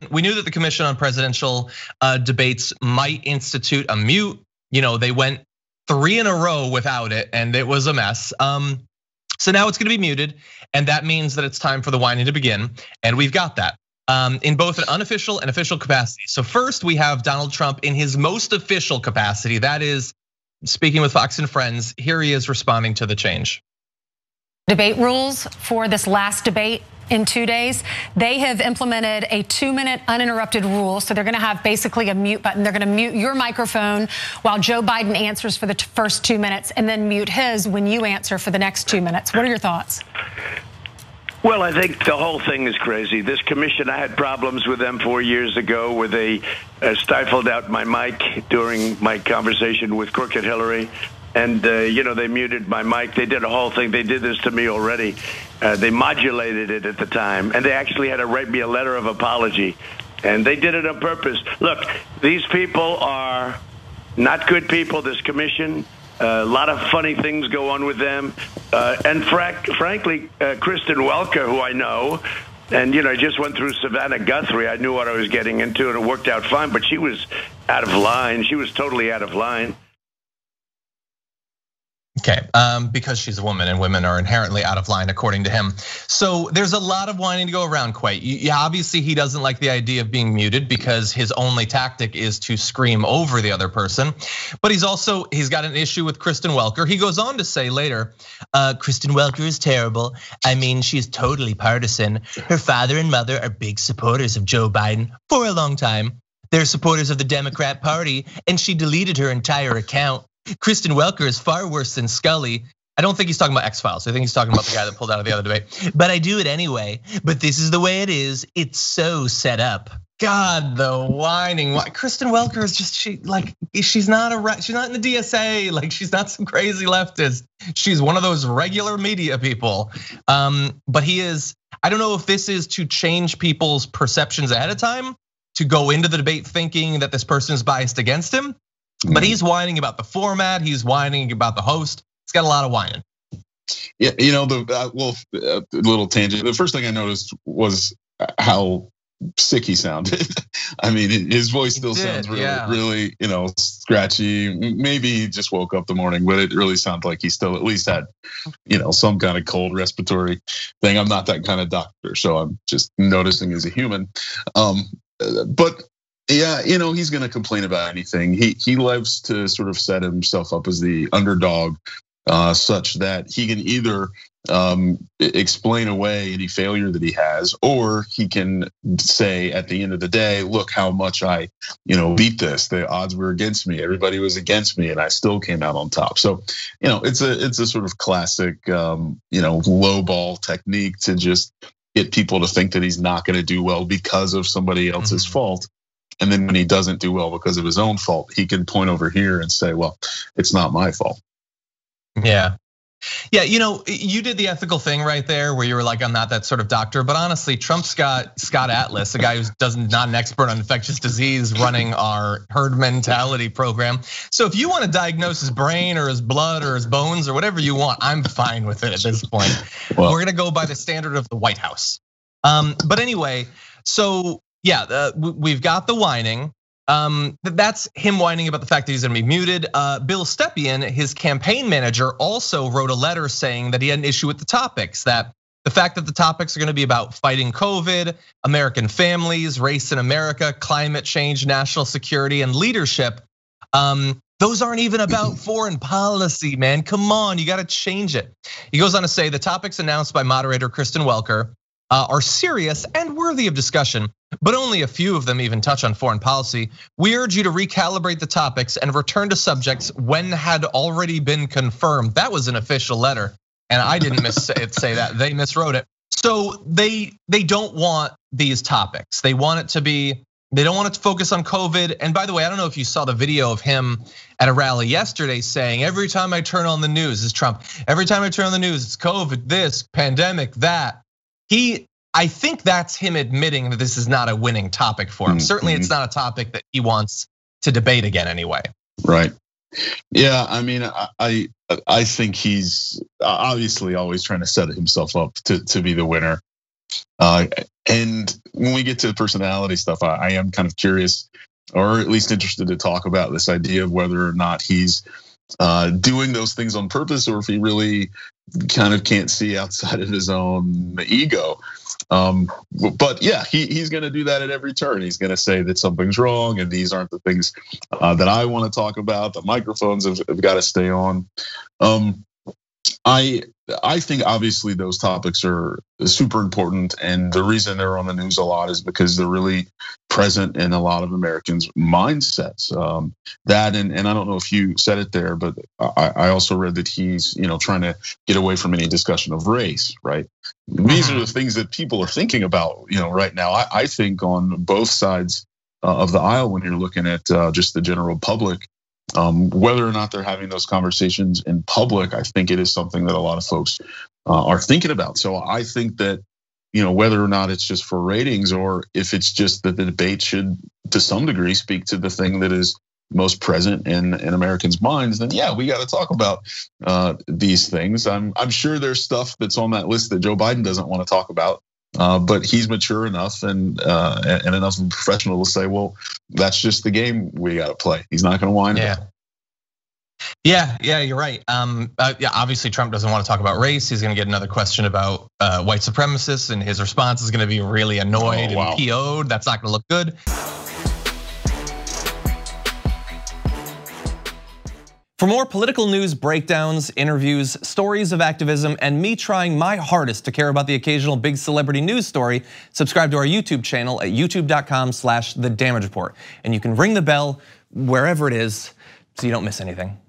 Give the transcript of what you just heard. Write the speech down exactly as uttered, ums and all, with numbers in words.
We knew that the Commission on Presidential uh, Debates might institute a mute. You know, they went three in a row without it, and it was a mess. Um, so now it's gonna be muted, and that means that it's time for the whining to begin, and we've got that. Um, in both an unofficial and official capacity. So first we have Donald Trump in his most official capacity. That is speaking with Fox and Friends. Here he is responding to the change. Debate rules for this last debate in two days. They have implemented a two minute uninterrupted rule. So they're gonna have basically a mute button. They're gonna mute your microphone while Joe Biden answers for the first two minutes and then mute his when you answer for the next two minutes. What are your thoughts? Well, I think the whole thing is crazy. This commission, I had problems with them four years ago where they stifled out my mic during my conversation with Crooked Hillary. And, uh, you know, they muted my mic. They did a whole thing. They did this to me already. Uh, they modulated it at the time. And they actually had to write me a letter of apology. And they did it on purpose. Look, these people are not good people, this commission. Uh, a lot of funny things go on with them. Uh, and frank, frankly, uh, Kristen Welker, who I know, and, you know, I just went through Savannah Guthrie. I knew what I was getting into, and it worked out fine. But she was out of line. She was totally out of line. Okay, um, because she's a woman and women are inherently out of line according to him. So there's a lot of whining to go around, Quay. Yeah, obviously he doesn't like the idea of being muted because his only tactic is to scream over the other person. But he's also, he's got an issue with Kristen Welker. He goes on to say later, uh, Kristen Welker is terrible. I mean, she's totally partisan. Her father and mother are big supporters of Joe Biden for a long time. They're supporters of the Democrat Party, and she deleted her entire account. Kristen Welker is far worse than Scully. I don't think he's talking about X-Files. I think he's talking about the guy that pulled out of the other debate. But I do it anyway. But this is the way it is. It's so set up. God, the whining. Kristen Welker is just she like she's not a she's not in the D S A. Like she's not some crazy leftist. She's one of those regular media people. Um, but he is. I don't know if this is to change people's perceptions ahead of time, to go into the debate thinking that this person is biased against him. But he's whining about the format. He's whining about the host. He's got a lot of whining. Yeah, you know, the uh, well, a little tangent. The first thing I noticed was how sick he sounded. I mean, his voice still sounds really, yeah. really, you know, scratchy. Maybe he just woke up the morning, but it really sounded like he still at least had, you know, some kind of cold respiratory thing. I'm not that kind of doctor, so I'm just noticing as a human. Um, but. Yeah, you know, he's gonna complain about anything. He he loves to sort of set himself up as the underdog, uh, such that he can either um, explain away any failure that he has, or he can say at the end of the day, look how much I, you know, beat this. The odds were against me. Everybody was against me, and I still came out on top. So, you know, it's a it's a sort of classic, um, you know, low ball technique to just get people to think that he's not gonna do well because of somebody else's mm-hmm. fault. And then when he doesn't do well because of his own fault, he can point over here and say, well, it's not my fault. Yeah. Yeah, you know, you did the ethical thing right there where you were like, I'm not that sort of doctor. But honestly, Trump's got Scott Atlas, a guy who's doesn't not an expert on infectious disease, running our herd mentality program. So if you want to diagnose his brain or his blood or his bones or whatever you want, I'm fine with it at this point. Well, we're gonna go by the standard of the White House. Um, but anyway, so yeah, we've got the whining. Um, that's him whining about the fact that he's gonna be muted. Bill Stepien, his campaign manager, also wrote a letter saying that he had an issue with the topics, that the fact that the topics are gonna be about fighting COVID, American families, race in America, climate change, national security, and leadership. Um, those aren't even about foreign policy, man. Come on, you gotta change it. He goes on to say the topics announced by moderator Kristen Welker are serious and worthy of discussion, but only a few of them even touch on foreign policy. We urge you to recalibrate the topics and return to subjects when had already been confirmed. That was an official letter, and I didn't miss it say that. They miswrote it. So they they don't want these topics. They want it to be, they don't want it to focus on COVID. And by the way, I don't know if you saw the video of him at a rally yesterday saying, every time I turn on the news, it's Trump. Every time I turn on the news, it's COVID, this, pandemic, that. He, I think that's him admitting that this is not a winning topic for him. Mm-hmm. Certainly it's not a topic that he wants to debate again anyway. Right. Yeah, I mean, I I think he's obviously always trying to set himself up to, to be the winner. Uh, and when we get to personality stuff, I, I am kind of curious, or at least interested to talk about this idea of whether or not he's uh, doing those things on purpose, or if he really kind of can't see outside of his own ego. Um, but yeah, he, he's going to do that at every turn. He's going to say that something's wrong, and these aren't the things uh, that I want to talk about. The microphones have, have got to stay on. Um, I I think obviously those topics are super important, and the reason they're on the news a lot is because they're really present in a lot of Americans' mindsets. Um, that and and I don't know if you said it there, but I, I also read that he's you know trying to get away from any discussion of race. Right? These are the things that people are thinking about, you know, right now. I, I think on both sides of the aisle when you're looking at just the general public. Um, whether or not they're having those conversations in public, I think it is something that a lot of folks uh, are thinking about. So I think that, you know, whether or not it's just for ratings, or if it's just that the debate should, to some degree, speak to the thing that is most present in, in Americans' minds, then yeah, we got to talk about uh, these things. I'm I'm sure there's stuff that's on that list that Joe Biden doesn't want to talk about. Uh, but he's mature enough and uh, and enough of a professional to say, well, that's just the game we got to play. He's not going to whine yeah. about it. Yeah, yeah, you're right. Um, uh, yeah, obviously Trump doesn't want to talk about race. He's going to get another question about uh, white supremacists, and his response is going to be really annoyed oh, wow. and P O'd. That's not going to look good. For more political news breakdowns, interviews, stories of activism, and me trying my hardest to care about the occasional big celebrity news story, subscribe to our YouTube channel at youtube dot com slash the damage report. And you can ring the bell wherever it is so you don't miss anything.